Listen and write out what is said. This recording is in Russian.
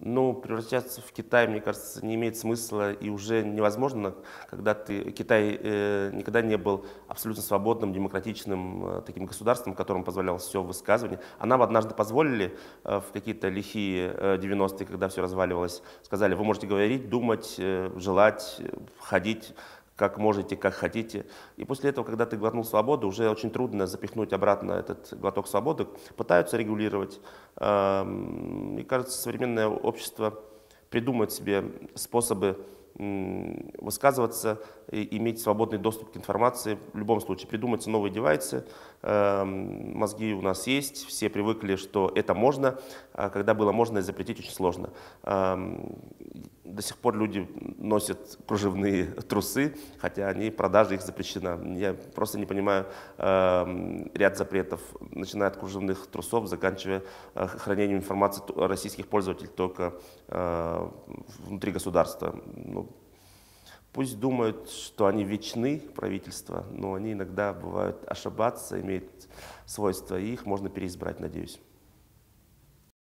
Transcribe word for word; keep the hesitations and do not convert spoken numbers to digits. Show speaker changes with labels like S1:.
S1: Ну, превращаться в Китай, мне кажется, не имеет смысла и уже невозможно, когда ты, Китай э, никогда не был абсолютно свободным, демократичным э, таким государством, которому позволялось все высказывание. А нам однажды позволили э, в какие-то лихие э, девяностые, когда все разваливалось, сказали, вы можете говорить, думать, э, желать, э, ходить как можете, как хотите. И после этого, когда ты глотнул свободу, уже очень трудно запихнуть обратно этот глоток свободы. Пытаются регулировать. Эм, Мне кажется, современное общество придумает себе способы м, высказываться, и иметь свободный доступ к информации. В любом случае, придумаются новые девайсы. Эм, Мозги у нас есть, все привыкли, что это можно. А когда было можно, и запретить очень сложно. Эм, До сих пор люди носят кружевные трусы, хотя они, продажа их запрещена. Я просто не понимаю э, ряд запретов, начиная от кружевных трусов, заканчивая э, хранением информации о российских пользователей только э, внутри государства. Ну, пусть думают, что они вечны, правительство, но они иногда бывают ошибаться, имеют свойства, и их можно переизбрать, надеюсь.